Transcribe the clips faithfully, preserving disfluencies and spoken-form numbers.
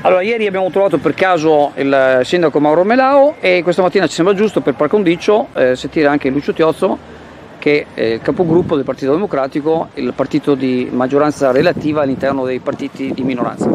Allora, ieri abbiamo trovato per caso il sindaco Mauro Armelao e questa mattina ci sembra giusto per par condicio eh, sentire anche Lucio Tiozzo, che è il capogruppo del Partito Democratico, il partito di maggioranza relativa all'interno dei partiti di minoranza.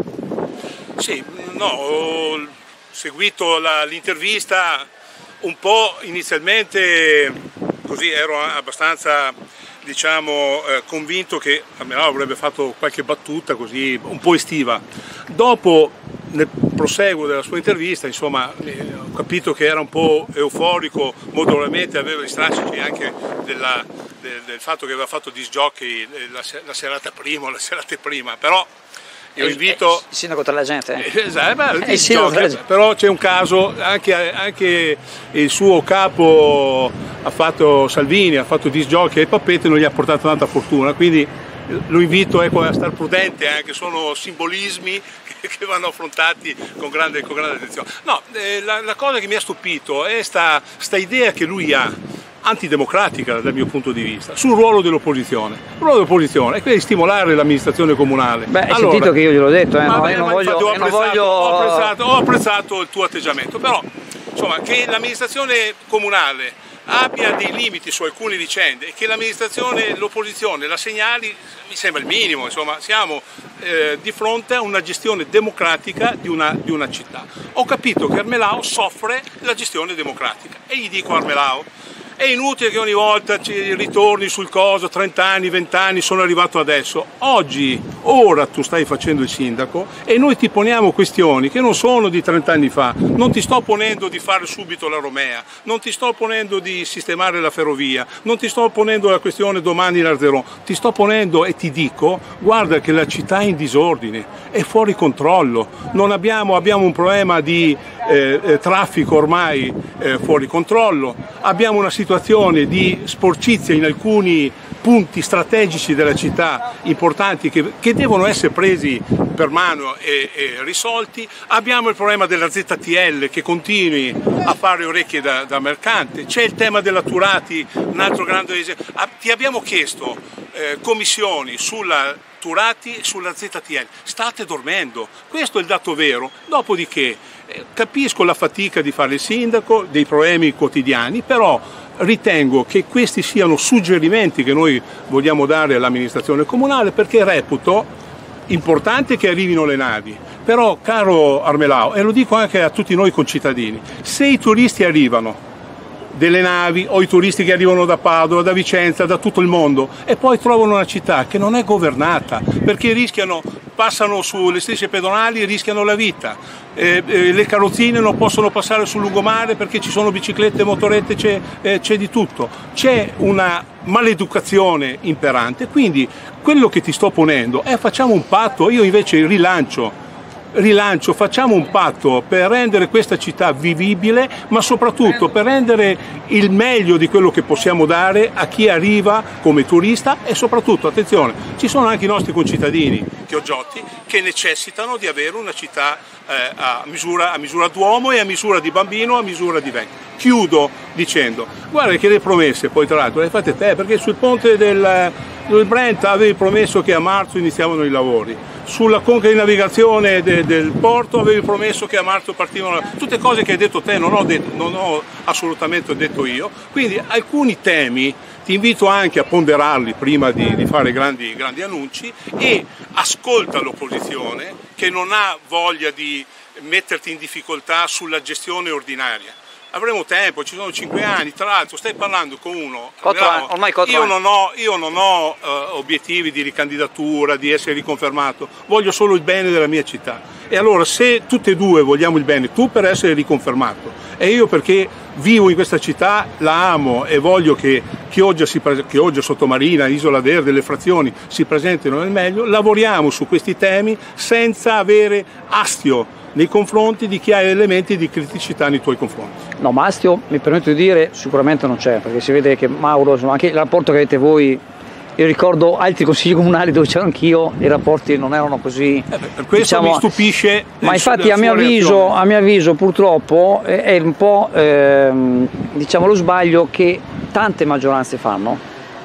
Sì, no, ho seguito l'intervista un po' inizialmente, così ero abbastanza, diciamo, eh, convinto che Armelao avrebbe fatto qualche battuta così un po' estiva. Dopo, nel proseguo della sua intervista, insomma, eh, ho capito che era un po' euforico, molto probabilmente aveva gli strascichi anche della, del, del fatto che aveva fatto disc jockey la, la serata prima o la serata prima, però io il, invito... Il sindaco tra la gente. Eh, esatto, beh, il sindaco tra la gente. Però c'è un caso, anche, anche il suo capo ha fatto Salvini, ha fatto disc jockey e Pappete, non gli ha portato tanta fortuna, quindi lo invito, ecco, a stare prudente, anche sono simbolismi che, che vanno affrontati con grande, con grande attenzione. No, eh, la, la cosa che mi ha stupito è sta, sta idea che lui ha, antidemocratica dal mio punto di vista, sul ruolo dell'opposizione. Il ruolo dell'opposizione è quello di stimolare l'amministrazione comunale. Beh, hai allora, sentito che io gliel'ho detto, eh? Ma no, beh, io non ma voglio, ho, io non apprezzato, voglio... ho, apprezzato, ho apprezzato il tuo atteggiamento, però insomma, che l'amministrazione comunale abbia dei limiti su alcune vicende e che l'amministrazione, l'opposizione la segnali, mi sembra il minimo. Insomma, siamo eh, di fronte a una gestione democratica di una, di una città. Ho capito che Armelao soffre la gestione democratica e gli dico a Armelao: è inutile che ogni volta ci ritorni sul coso, trenta anni, venti anni, sono arrivato adesso. Oggi, ora tu stai facendo il sindaco e noi ti poniamo questioni che non sono di trenta anni fa. Non ti sto ponendo di fare subito la Romea, non ti sto ponendo di sistemare la ferrovia, non ti sto ponendo la questione domani l'Arzeron, ti sto ponendo e ti dico: guarda che la città è in disordine, è fuori controllo, non abbiamo, abbiamo un problema di eh, eh, traffico ormai eh, fuori controllo, abbiamo una situazione di sporcizia in alcuni punti strategici della città importanti che, che devono essere presi per mano e, e risolti. Abbiamo il problema della Z T L che continui a fare orecchie da, da mercante, c'è il tema della Turati, un altro grande esempio. Ti abbiamo chiesto eh, commissioni sulla Turati e sulla Z T L, state dormendo, questo è il dato vero. Dopodiché eh, capisco la fatica di fare il sindaco, dei problemi quotidiani, però ritengo che questi siano suggerimenti che noi vogliamo dare all'amministrazione comunale, perché reputo importante che arrivino le navi. Però, caro Armelao, e lo dico anche a tutti noi concittadini, se i turisti arrivano delle navi o i turisti che arrivano da Padova, da Vicenza, da tutto il mondo e poi trovano una città che non è governata, perché rischiano, passano sulle strisce pedonali e rischiano la vita, eh, eh, le carrozzine non possono passare sul lungomare perché ci sono biciclette, motorette, c'è eh, c'è di tutto, c'è una maleducazione imperante. Quindi quello che ti sto ponendo è: facciamo un patto. Io invece rilancio rilancio, facciamo un patto per rendere questa città vivibile, ma soprattutto per rendere il meglio di quello che possiamo dare a chi arriva come turista. E soprattutto, attenzione, ci sono anche i nostri concittadini chiogiotti che necessitano di avere una città eh, a misura, a misura d'uomo e a misura di bambino, a misura di vecchio. Chiudo dicendo: guarda che le promesse poi tra l'altro le hai fatte te, perché sul ponte del, del Brent avevi promesso che a marzo iniziavano i lavori, sulla conca di navigazione de, del porto avevi promesso che a marzo partivano, tutte cose che hai detto te, non ho, detto, non ho assolutamente detto io. Quindi alcuni temi ti invito anche a ponderarli prima di, di fare grandi, grandi annunci, e ascolta l'opposizione che non ha voglia di metterti in difficoltà sulla gestione ordinaria. Avremo tempo, ci sono cinque anni, tra l'altro stai parlando con uno, Bravo, ormai io non ho, io non ho uh, obiettivi di ricandidatura, di essere riconfermato, voglio solo il bene della mia città. E allora, se tutte e due vogliamo il bene, tu per essere riconfermato e io perché vivo in questa città, la amo e voglio che Chioggia, si, Chioggia Sottomarina, Isola Verde, le frazioni si presentino nel meglio, lavoriamo su questi temi senza avere astio nei confronti di chi ha elementi di criticità nei tuoi confronti. No, ma astio, mi permetto di dire, sicuramente non c'è, perché si vede che Mauro, insomma, anche il rapporto che avete voi, io ricordo altri consigli comunali dove c'ero anch'io, i rapporti non erano così. Eh beh, per questo diciamo, mi stupisce. Ma infatti a mio, avviso, a mio avviso purtroppo è un po' ehm, diciamo lo sbaglio che tante maggioranze fanno.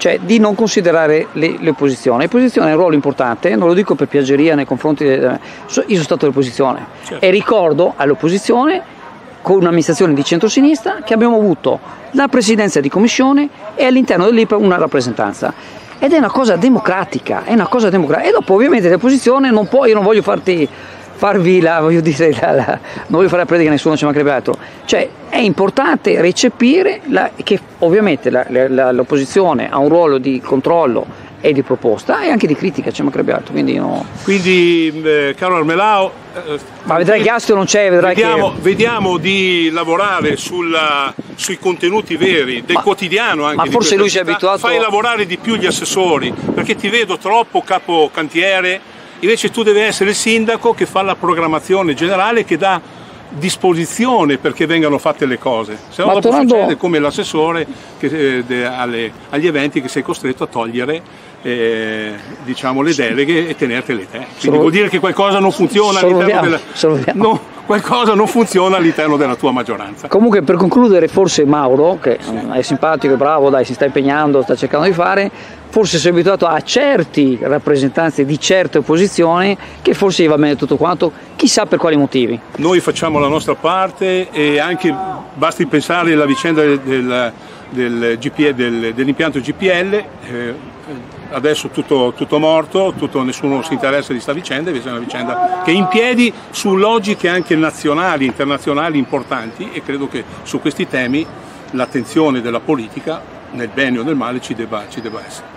cioè di non considerare le, le opposizioni. L'opposizione ha un ruolo importante, non lo dico per piaggeria nei confronti, de, io sono stato dell'opposizione, certo. E ricordo all'opposizione, con un'amministrazione di centrosinistra, che abbiamo avuto la presidenza di commissione e all'interno dell'I P A una rappresentanza. Ed è una cosa democratica, è una cosa democratica. E dopo ovviamente l'opposizione non può, io non voglio farti... farvi la, voglio dire, la, la, non voglio fare la predica, nessuno ci mancherebbe altro, cioè è importante recepire la, che ovviamente la, la, l'opposizione ha un ruolo di controllo e di proposta e anche di critica, ci mancherebbe altro. Quindi, no. Quindi eh, caro Armelao, eh, ma vedrai che Astio non c'è, vedrai vediamo, che... vediamo di lavorare sulla, sui contenuti veri del ma, quotidiano anche ma forse lui si è abituato, fai lavorare di più gli assessori, perché ti vedo troppo capo cantiere. Invece tu devi essere il sindaco che fa la programmazione generale, che dà disposizione perché vengano fatte le cose. Se no dopo tornando... succede come l'assessore che, eh, de, alle, agli eventi che sei costretto a togliere eh, diciamo, le deleghe e tenertele te. Quindi solo... vuol dire che qualcosa non funziona all'interno della... No, qualcosa non funziona all'interno della tua maggioranza. Comunque, per concludere, forse Mauro, che sì. è simpatico, è bravo, dai, si sta impegnando, sta cercando di fare, forse si è abituato a certi rappresentanze di certe opposizioni che forse gli va bene tutto quanto, chissà per quali motivi. Noi facciamo la nostra parte e anche basti pensare alla vicenda del, del, del G P L, del, dell'impianto G P L, eh, adesso tutto, tutto morto, tutto, nessuno si interessa di sta vicenda, invece è una vicenda che è in piedi su logiche anche nazionali, internazionali importanti, e credo che su questi temi l'attenzione della politica, nel bene o nel male, ci debba, ci debba essere.